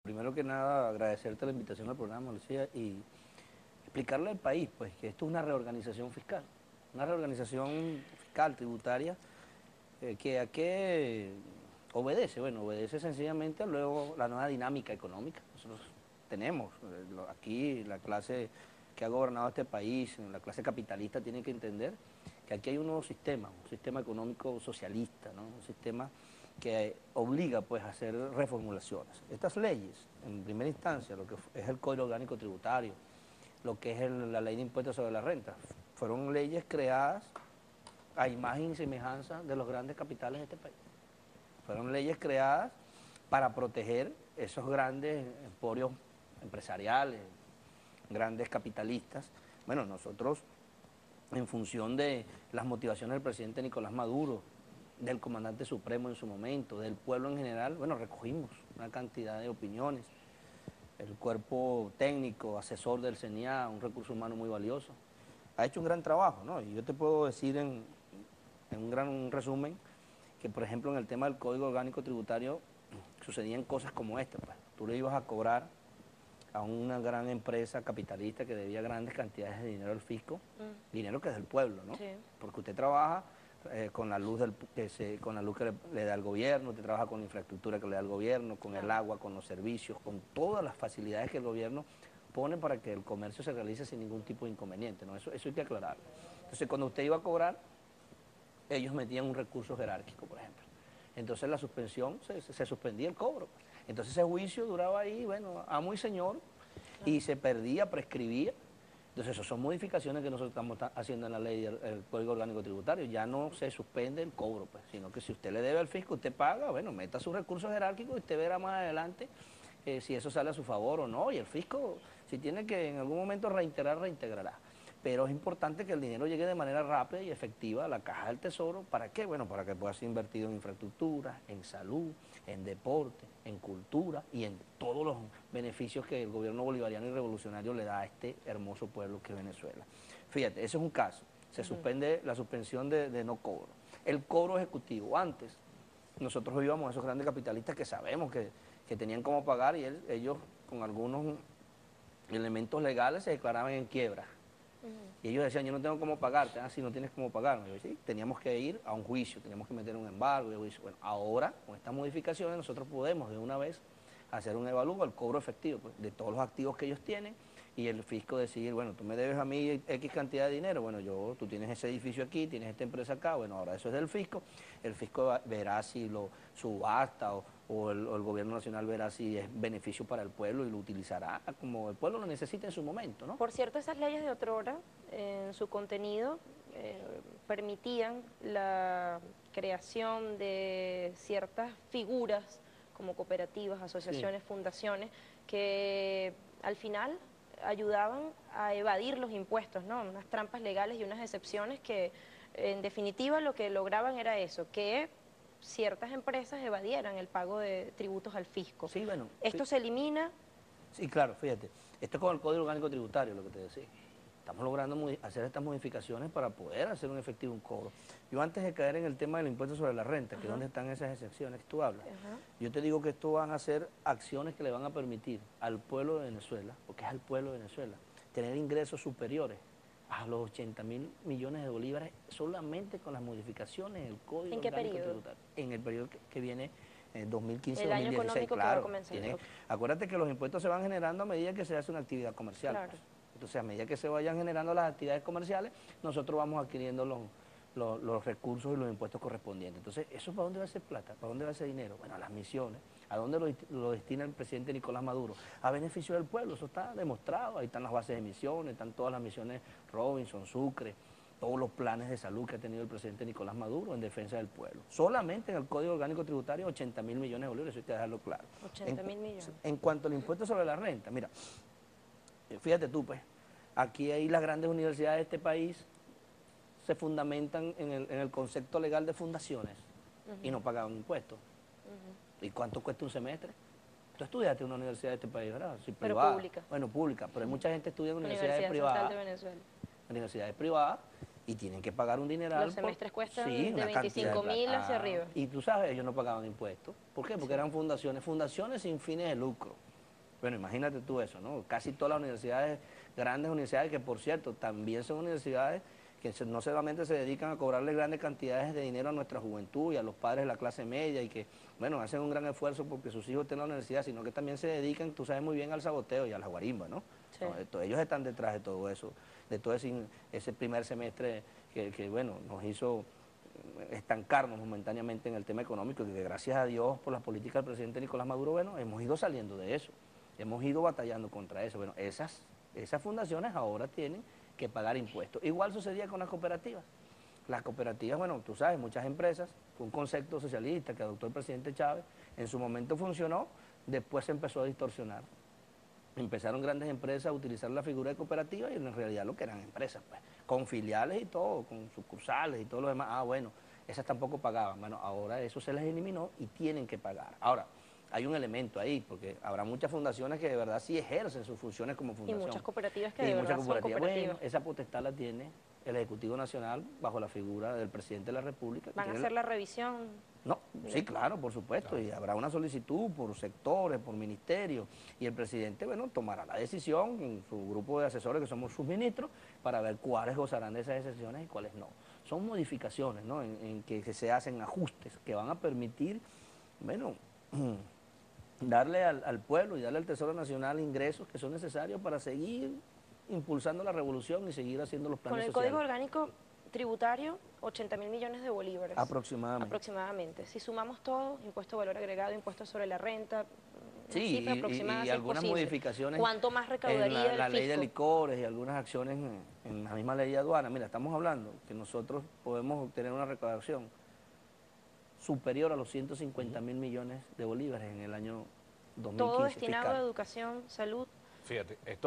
Primero que nada, agradecerte la invitación al programa, Lucía, y explicarle al país pues, que esto es una reorganización fiscal, tributaria, que a qué obedece. Bueno, obedece sencillamente a luego la nueva dinámica económica. Nosotros tenemos aquí la clase que ha gobernado este país, la clase capitalista, tiene que entender que aquí hay un nuevo sistema, un sistema económico socialista, ¿no? Un sistema que obliga pues a hacer reformulaciones. Estas leyes, en primera instancia, lo que es el Código Orgánico Tributario, lo que es la Ley de Impuestos sobre la Renta, fueron leyes creadas a imagen y semejanza de los grandes capitales de este país. Fueron leyes creadas para proteger esos grandes emporios empresariales, grandes capitalistas. Bueno, nosotros, en función de las motivaciones del presidente Nicolás Maduro, del comandante supremo en su momento, del pueblo en general, bueno, recogimos una cantidad de opiniones. El cuerpo técnico, asesor del CENIA, un recurso humano muy valioso, ha hecho un gran trabajo, ¿no? Y yo te puedo decir en un gran resumen que, por ejemplo, en el tema del Código Orgánico Tributario sucedían cosas como esta, pues. Tú le ibas a cobrar a una gran empresa capitalista que debía grandes cantidades de dinero al fisco, dinero que es del pueblo, ¿no? Sí. Porque usted trabaja con la luz con la luz que le da el gobierno, usted trabaja con la infraestructura que le da el gobierno, con el agua, con los servicios, con todas las facilidades que el gobierno pone para que el comercio se realice sin ningún tipo de inconveniente, ¿no? Eso hay que aclararlo. Entonces, cuando usted iba a cobrar, ellos metían un recurso jerárquico, por ejemplo. Entonces la suspensión, se suspendía el cobro. Entonces ese juicio duraba ahí, bueno, amo y señor, y se perdía, prescribía. Entonces esas son modificaciones que nosotros estamos haciendo en la ley del Código Orgánico Tributario. Ya no se suspende el cobro, pues, sino que si usted le debe al fisco, usted paga, bueno, meta su recurso jerárquico y usted verá más adelante si eso sale a su favor o no. Y el fisco, si tiene que en algún momento reiterar, reintegrará. Pero es importante que el dinero llegue de manera rápida y efectiva a la caja del tesoro. ¿Para qué? Bueno, para que pueda ser invertido en infraestructura, en salud, en deporte, en cultura y en todos los beneficios que el gobierno bolivariano y revolucionario le da a este hermoso pueblo que es Venezuela. Fíjate, ese es un caso. Se suspende la suspensión de no cobro. El cobro ejecutivo. Antes, nosotros íbamos a esos grandes capitalistas que sabemos que tenían cómo pagar y ellos con algunos elementos legales se declaraban en quiebra. Y ellos decían, yo no tengo cómo pagarte, si no tienes cómo pagarme. Yo, sí, teníamos que ir a un juicio, teníamos que meter un embargo. Y juicio. Bueno, ahora, con estas modificaciones, nosotros podemos de una vez hacer un evalúo, el cobro efectivo pues, de todos los activos que ellos tienen y el fisco decidir, bueno, tú me debes a mí X cantidad de dinero, bueno, tú tienes ese edificio aquí, tienes esta empresa acá, bueno, ahora eso es del fisco, el fisco verá si lo subasta o el gobierno nacional verá si es beneficio para el pueblo y lo utilizará como el pueblo lo necesita en su momento, ¿no? Por cierto, esas leyes de otrora, en su contenido, permitían la creación de ciertas figuras como cooperativas, Sí. asociaciones, fundaciones, que al final ayudaban a evadir los impuestos, ¿no? Unas trampas legales y unas excepciones que, en definitiva, lo que lograban era eso, que ciertas empresas evadieran el pago de tributos al fisco. Sí, bueno, Esto se elimina. sí, claro, fíjate, esto es con el Código Orgánico Tributario, lo que te decía. Estamos logrando hacer estas modificaciones para poder hacer un efectivo un cobro. Yo antes de caer en el tema del impuesto sobre la renta, que es donde están esas excepciones que tú hablas, yo te digo que esto van a ser acciones que le van a permitir al pueblo de Venezuela, porque es al pueblo de Venezuela, tener ingresos superiores a los 80.000 millones de bolívares solamente con las modificaciones del Código ¿En qué Orgánico periodo? Tributario. En el periodo que viene, El año 2015-2016, económico que va a claro. comenzar. Acuérdate que los impuestos se van generando a medida que se hace una actividad comercial. Claro. Pues. Entonces, a medida que se vayan generando las actividades comerciales, nosotros vamos adquiriendo los recursos y los impuestos correspondientes. Entonces, ¿eso para dónde va ese plata? ¿Para dónde va ese dinero? Bueno, a las misiones. ¿A dónde lo destina el presidente Nicolás Maduro? A beneficio del pueblo, eso está demostrado. Ahí están las bases de misiones, están todas las misiones Robinson, Sucre, todos los planes de salud que ha tenido el presidente Nicolás Maduro en defensa del pueblo. Solamente en el Código Orgánico Tributario 80.000 millones de bolívares, eso hay que dejarlo claro. 80.000 millones. En cuanto al impuesto sobre la renta, mira, fíjate tú, pues, aquí hay las grandes universidades de este país se fundamentan en el concepto legal de fundaciones y no pagaban impuestos. ¿Y cuánto cuesta un semestre? Tú estudiaste en una universidad de este país, ¿verdad? Sí, Pero privada. pública. Bueno, pública, pero hay mucha gente que estudia en Universidad universidades Central privadas. de Venezuela. Universidades privadas y tienen que pagar un dineral. Los semestres cuestan sí, de una cantidad de 25.000 hacia plata. arriba. Y tú sabes, ellos no pagaban impuestos. ¿Por qué? Porque eran fundaciones sin fines de lucro. Bueno, imagínate tú eso, ¿no? Casi todas las universidades, grandes universidades, que por cierto, también son universidades que no solamente se dedican a cobrarle grandes cantidades de dinero a nuestra juventud y a los padres de la clase media y que, bueno, hacen un gran esfuerzo porque sus hijos estén en la universidad, sino que también se dedican, tú sabes muy bien, al saboteo y a la guarimba, ¿no? Sí. No, ellos están detrás de todo eso, de todo ese primer semestre que, bueno, nos hizo estancarnos momentáneamente en el tema económico y que gracias a Dios por las políticas del presidente Nicolás Maduro, bueno, hemos ido saliendo de eso, hemos ido batallando contra eso. Bueno, esas fundaciones ahora tienen que pagar impuestos. Igual sucedía con las cooperativas. Las cooperativas, bueno, tú sabes, muchas empresas, fue un concepto socialista que adoptó el presidente Chávez, en su momento funcionó, después se empezó a distorsionar. Empezaron grandes empresas a utilizar la figura de cooperativa y en realidad lo que eran empresas, pues, con filiales y todo, con sucursales y todo lo demás. Ah, bueno, esas tampoco pagaban. Bueno, ahora eso se les eliminó y tienen que pagar. Ahora, hay un elemento ahí, porque habrá muchas fundaciones que de verdad sí ejercen sus funciones como Y fundación. muchas cooperativas que Y de muchas verdad son cooperativas. cooperativas. Bueno, esa potestad la tiene el Ejecutivo Nacional bajo la figura del presidente de la República. Van a hacer la revisión. No, sí, claro, por supuesto, claro. Y habrá una solicitud por sectores, por ministerios, y el presidente, bueno, tomará la decisión en su grupo de asesores, que somos sus ministros, para ver cuáles gozarán de esas excepciones y cuáles no. Son modificaciones, ¿no?, en que se hacen ajustes que van a permitir, bueno, darle al pueblo y darle al Tesoro Nacional ingresos que son necesarios para seguir impulsando la revolución y seguir haciendo los planes Con el sociales. Código Orgánico Tributario, 80.000 millones de bolívares. Aproximadamente. Si sumamos todo, impuesto de valor agregado, impuesto sobre la renta, sí, cifra aproximada, y algunas modificaciones. ¿Cuánto más recaudaría en la el ley de fisco? licores y algunas acciones en la misma ley de aduana. Mira, estamos hablando que nosotros podemos obtener una recaudación superior a los 150.000 millones de bolívares en el año 2015. Todo destinado fiscal. a educación, salud. Fíjate, esto